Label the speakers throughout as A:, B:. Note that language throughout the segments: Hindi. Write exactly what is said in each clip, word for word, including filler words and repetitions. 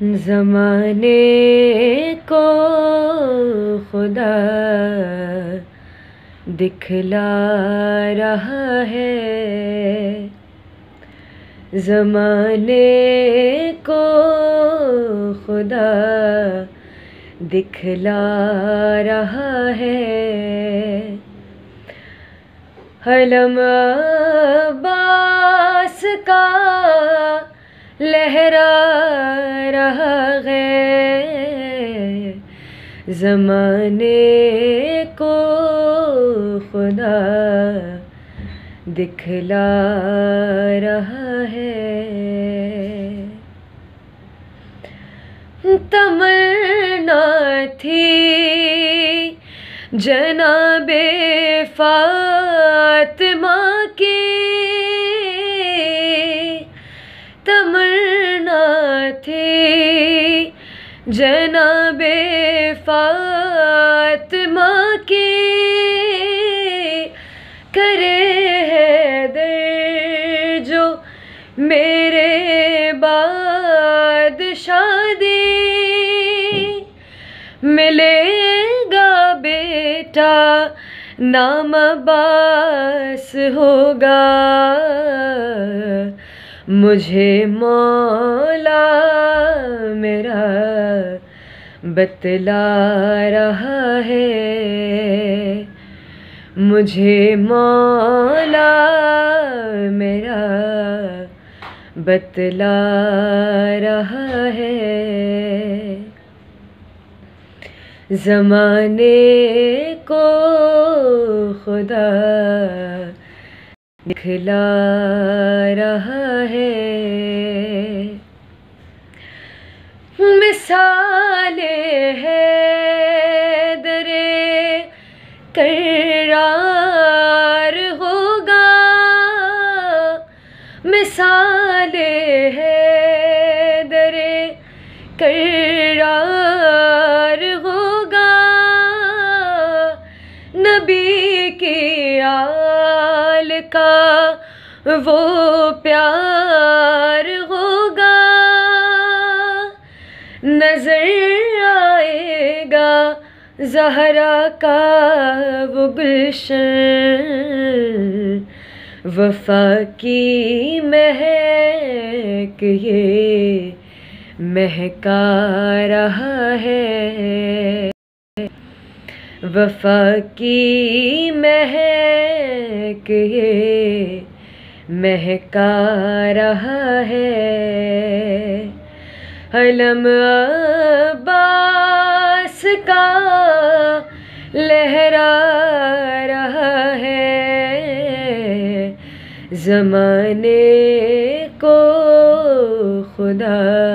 A: ज़माने को खुदा दिखला रहा है, ज़माने को खुदा दिखला रहा है। अलम अब्बास का लहरा रहा है, ज़माने को खुदा दिखला रहा है। तमन्ना थी जनाबे फातिमा की, तमन्ना थी जनाबे फातिमा की, करे हैदर जो मेरे बाद शादी, मिलेगा बेटा नाम अब्बास होगा, मुझे मौला मेरा बतला रहा है, मुझे मौला मेरा बतला रहा है। ज़माने को खुदा दिखला रहा है। मिसाले है दरे करार होगा, मिसाले है दरे करार होगा, नबी की आल का वो प्यार होगा, नजर आएगा ज़हरा का वो गुलशन, वफ़ा की महक ये महका रहा है, वफ़ा की महक ये महका रहा है। अलम अब्बास का लहरा रहा है, ज़माने को खुदा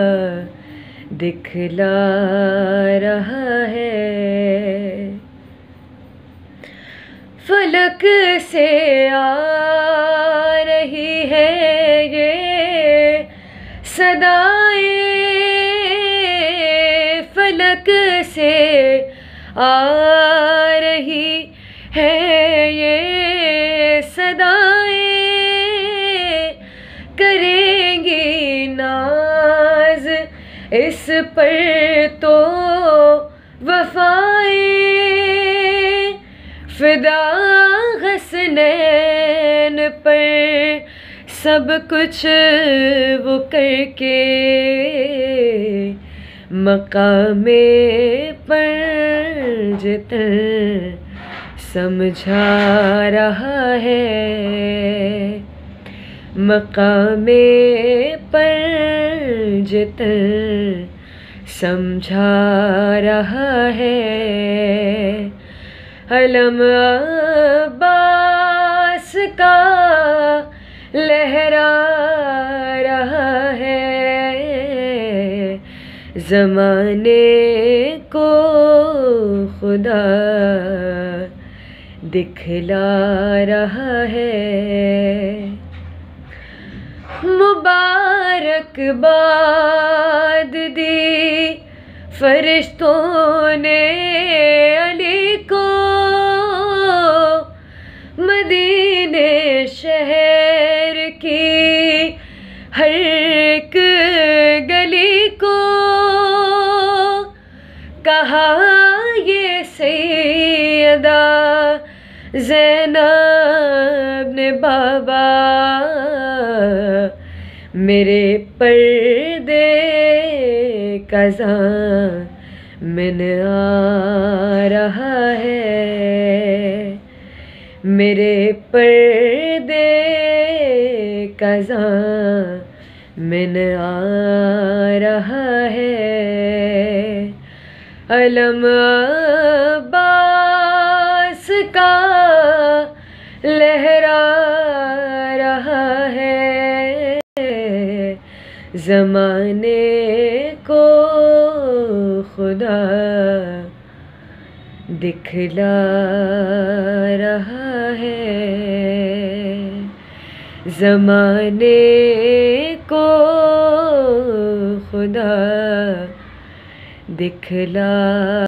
A: दिखला रहा है। फलक से आ रही है ये सदाएं, फलक से आ रही है ये सदाएं, करेंगी नाज इस पर तो वफ़ाएं, फिदा हसनैन पर सब कुछ वो करके, मकामे पर जितर समझा रहा है, मकामे पर जितर समझा रहा है। अलम अब्बास का लहरा रहा है, ज़माने को खुदा दिखला रहा है। मुबारकबाद दी फरिश्तों ने अली को, मदीने शहर की हर एक गली को, कहा ये सैयदा ज़ैनब ने बाबा, मेरे पर्दे का ज़ामिन आ रहा है, मेरे पर्दे का ज़ामिन आ रहा है। अलम अब्बास का लहरा रहा है, ज़माने को खुदा दिखला रहा है, ज़माने को खुदा दिखला